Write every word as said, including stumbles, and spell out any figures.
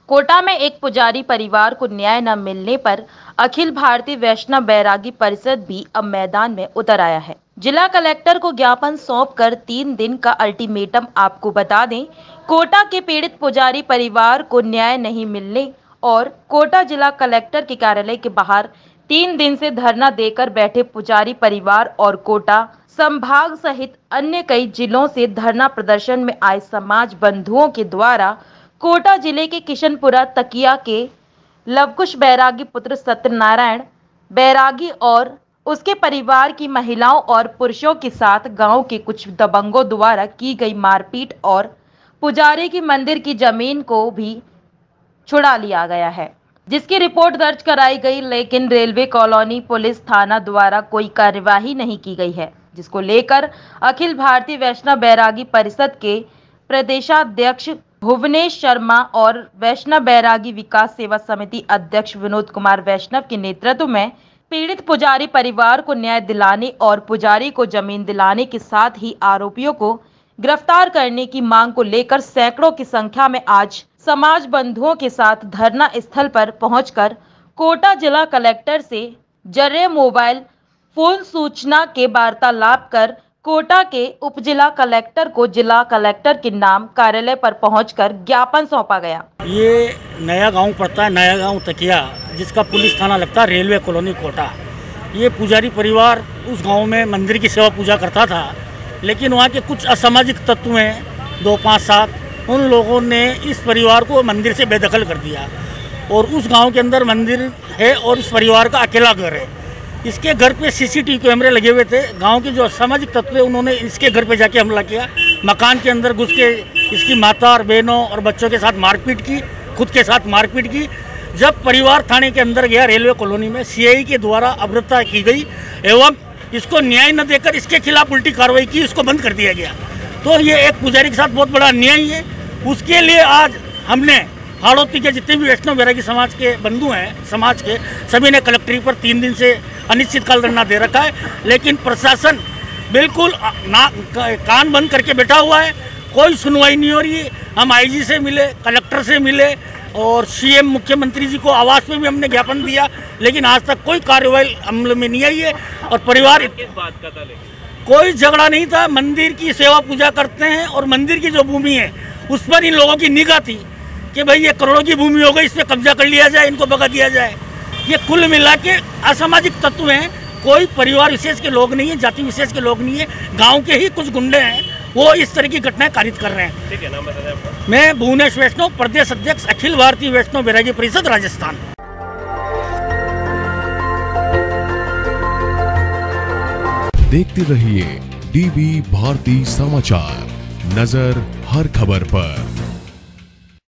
कोटा में एक पुजारी परिवार को न्याय न मिलने पर अखिल भारतीय वैष्णव बैरागी परिषद भी अब मैदान में उतर आया है। जिला कलेक्टर को ज्ञापन सौंपकर तीन दिन का अल्टीमेटम। आपको बता दें, कोटा के पीड़ित पुजारी परिवार को न्याय नहीं मिलने और कोटा जिला कलेक्टर के कार्यालय के बाहर तीन दिन से धरना देकर बैठे पुजारी परिवार और कोटा संभाग सहित अन्य कई जिलों से धरना प्रदर्शन में आए समाज बंधुओं के द्वारा कोटा जिले के किशनपुरा तकिया के लवकुश बैरागी पुत्र सत्यनारायण बैरागी और उसके परिवार की महिलाओं और पुरुषों के साथ गांव के कुछ दबंगों द्वारा की गई मारपीट और पुजारी की मंदिर की जमीन को भी छुड़ा लिया गया है, जिसकी रिपोर्ट दर्ज कराई गई, लेकिन रेलवे कॉलोनी पुलिस थाना द्वारा कोई कार्यवाही नहीं की गई है, जिसको लेकर अखिल भारतीय वैष्णव बैरागी परिषद के प्रदेशाध्यक्ष भुवनेश शर्मा और वैष्णव बैरागी विकास सेवा समिति अध्यक्ष विनोद कुमार वैष्णव के नेतृत्व में पीड़ित पुजारी परिवार को न्याय दिलाने और पुजारी को जमीन दिलाने के साथ ही आरोपियों को गिरफ्तार करने की मांग को लेकर सैकड़ों की संख्या में आज समाज बंधुओं के साथ धरना स्थल पर पहुंचकर कोटा जिला कलेक्टर से जरिए मोबाइल फोन सूचना के वार्तालाप कर कोटा के उप जिला कलेक्टर को जिला कलेक्टर के नाम कार्यालय पर पहुंचकर ज्ञापन सौंपा गया। ये नया गांव पड़ता है, नया गांव तकिया, जिसका पुलिस थाना लगता है रेलवे कॉलोनी कोटा। ये पुजारी परिवार उस गांव में मंदिर की सेवा पूजा करता था, लेकिन वहाँ के कुछ असामाजिक तत्व हैं, दो पाँच सात, उन लोगों ने इस परिवार को मंदिर से बेदखल कर दिया और उस गाँव के अंदर मंदिर है और इस परिवार का अकेला घर है। इसके घर पे सीसीटीवी कैमरे लगे हुए थे। गांव के जो असामाजिक तत्व है उन्होंने इसके घर पे जाके हमला किया, मकान के अंदर घुस के इसकी माता और बहनों और बच्चों के साथ मारपीट की, खुद के साथ मारपीट की। जब परिवार थाने के अंदर गया रेलवे कॉलोनी में, सीआई के द्वारा अभद्रता की गई एवं इसको न्याय न देकर इसके खिलाफ उल्टी कार्रवाई की, इसको बंद कर दिया गया। तो ये एक पुजारी के साथ बहुत बड़ा अन्याय है। उसके लिए आज हमने हाड़ौती के जितने भी वैष्णव बैरागी समाज के बंधु हैं, समाज के सभी ने कलेक्ट्री पर तीन दिन से अनिश्चितकाल धरना दे रखा है, लेकिन प्रशासन बिल्कुल ना कान बंद करके बैठा हुआ है। कोई सुनवाई नहीं हो रही है। हम आईजी से मिले, कलेक्टर से मिले और सीएम मुख्यमंत्री जी को आवास में भी हमने ज्ञापन दिया, लेकिन आज तक कोई कार्रवाई अमल में नहीं आई है। और परिवार किस बात का था? कोई झगड़ा नहीं था। मंदिर की सेवा पूजा करते हैं और मंदिर की जो भूमि है उस पर इन लोगों की निगाह थी कि भाई ये करोड़ों की भूमि हो गई, इस पर कब्जा कर लिया जाए, इनको भगा दिया जाए। ये कुल मिला के असामाजिक तत्व हैं। कोई परिवार विशेष के लोग नहीं है, जाति विशेष के लोग नहीं है, गांव के ही कुछ गुंडे हैं, वो इस तरह की घटनाएं कारित कर रहे हैं। ठीक है, नाम बताएं आपका। मैं भुवनेश वैष्णव, प्रदेश अध्यक्ष अखिल भारतीय वैष्णव बैरागी परिषद राजस्थान। देखते रहिए डीवी भारती समाचार, नजर हर खबर पर।